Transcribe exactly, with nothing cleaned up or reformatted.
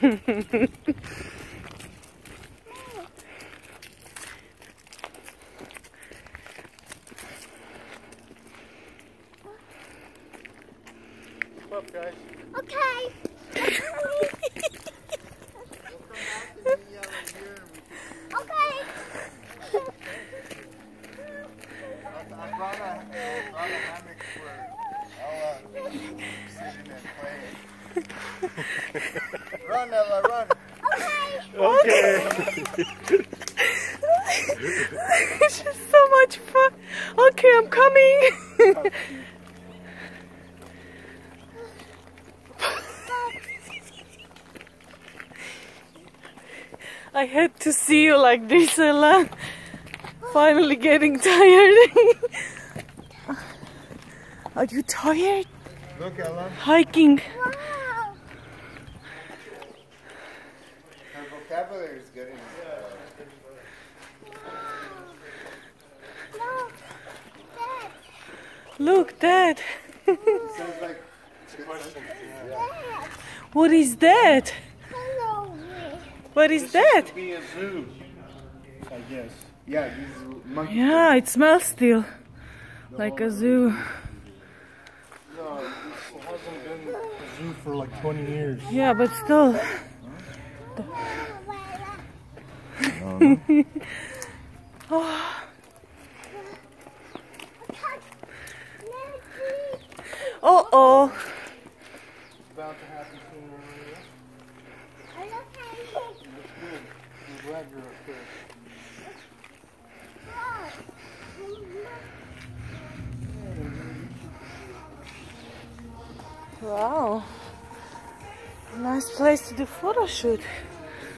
Come up, guys. Okay. Okay. I brought a, I brought a hammock for Ella sitting and playing. Run, Ella, run. Okay. Okay. It's just so much fun. Okay, I'm coming. I had to see you like this, Ella. Finally getting tired. Are you tired? Look, Ella. Hiking. Wow. Her vocabulary is good. Look, Dad. It sounds like questions. Yeah. What is that? Hello. What is that? Be a zoo, I guess. Yeah, these monkeys. Yeah, it smells still like a zoo. No, it hasn't been a zoo for like twenty years. Yeah, but still. Oh. Uh oh. It's about to happen sooner or later. That's good. I'm glad you're okay. Wow. Nice place to do photo shoot.